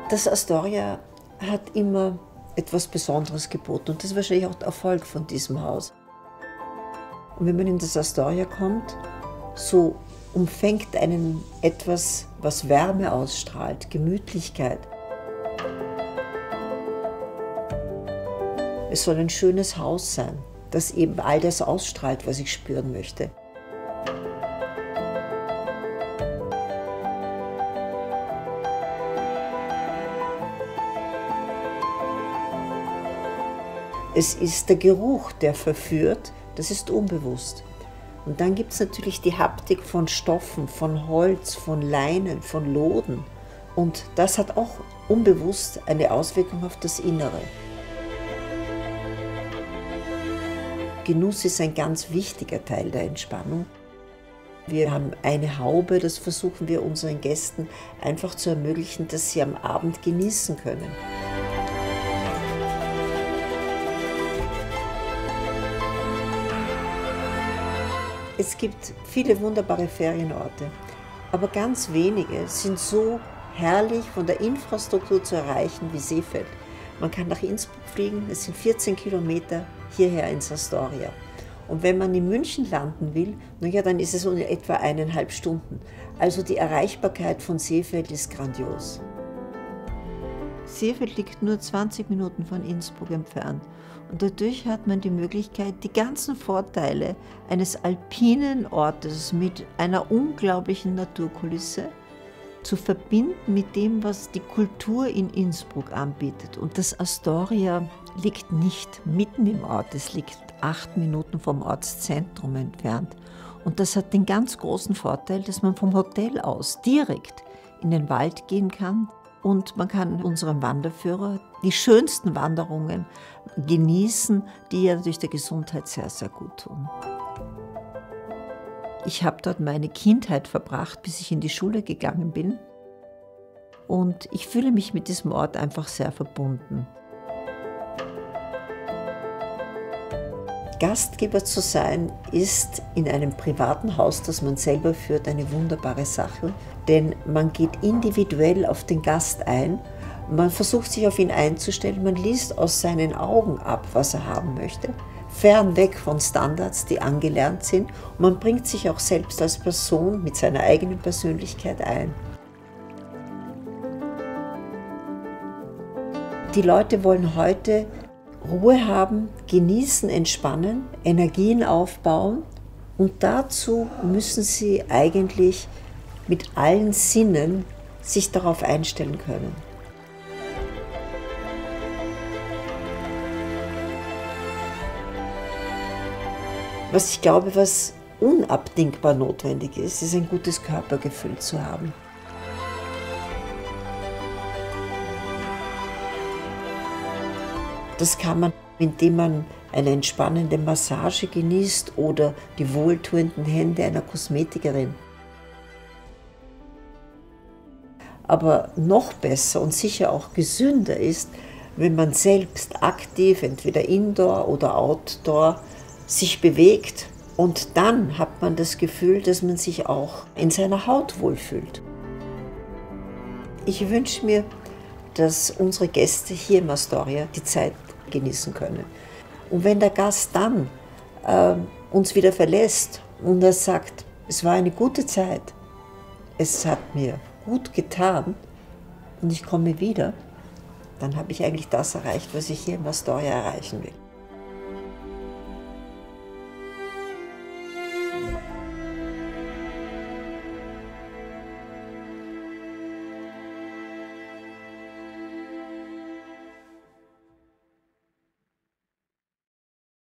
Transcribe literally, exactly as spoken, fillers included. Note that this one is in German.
Das Astoria hat immer etwas Besonderes geboten und das ist wahrscheinlich auch der Erfolg von diesem Haus. Und wenn man in das Astoria kommt, so umfängt einen etwas, was Wärme ausstrahlt, Gemütlichkeit. Es soll ein schönes Haus sein, das eben all das ausstrahlt, was ich spüren möchte. Es ist der Geruch, der verführt, das ist unbewusst. Und dann gibt es natürlich die Haptik von Stoffen, von Holz, von Leinen, von Loden. Und das hat auch unbewusst eine Auswirkung auf das Innere. Genuss ist ein ganz wichtiger Teil der Entspannung. Wir haben eine Haube, das versuchen wir unseren Gästen einfach zu ermöglichen, dass sie am Abend genießen können. Es gibt viele wunderbare Ferienorte, aber ganz wenige sind so herrlich von der Infrastruktur zu erreichen wie Seefeld. Man kann nach Innsbruck fliegen, es sind vierzehn Kilometer hierher ins Astoria. Und wenn man in München landen will, na ja, dann ist es um etwa eineinhalb Stunden. Also die Erreichbarkeit von Seefeld ist grandios. Seefeld liegt nur zwanzig Minuten von Innsbruck entfernt und dadurch hat man die Möglichkeit, die ganzen Vorteile eines alpinen Ortes mit einer unglaublichen Naturkulisse zu verbinden mit dem, was die Kultur in Innsbruck anbietet. Und das Astoria liegt nicht mitten im Ort, es liegt acht Minuten vom Ortszentrum entfernt. Und das hat den ganz großen Vorteil, dass man vom Hotel aus direkt in den Wald gehen kann. Und man kann unserem Wanderführer die schönsten Wanderungen genießen, die ja durch die Gesundheit sehr, sehr gut tun. Ich habe dort meine Kindheit verbracht, bis ich in die Schule gegangen bin. Und ich fühle mich mit diesem Ort einfach sehr verbunden. Gastgeber zu sein, ist in einem privaten Haus, das man selber führt, eine wunderbare Sache. Denn man geht individuell auf den Gast ein, man versucht sich auf ihn einzustellen, man liest aus seinen Augen ab, was er haben möchte, fernweg von Standards, die angelernt sind. Und man bringt sich auch selbst als Person mit seiner eigenen Persönlichkeit ein. Die Leute wollen heute Ruhe haben, genießen, entspannen, Energien aufbauen und dazu müssen sie eigentlich mit allen Sinnen sich darauf einstellen können. Was ich glaube, was unabdingbar notwendig ist, ist ein gutes Körpergefühl zu haben. Das kann man, indem man eine entspannende Massage genießt oder die wohltuenden Hände einer Kosmetikerin. Aber noch besser und sicher auch gesünder ist, wenn man selbst aktiv, entweder indoor oder outdoor, sich bewegt. Und dann hat man das Gefühl, dass man sich auch in seiner Haut wohlfühlt. Ich wünsche mir, dass unsere Gäste hier im Astoria die Zeit genießen können. Und wenn der Gast dann äh, uns wieder verlässt und er sagt, es war eine gute Zeit, es hat mir gut getan und ich komme wieder, dann habe ich eigentlich das erreicht, was ich hier im Astoria erreichen will.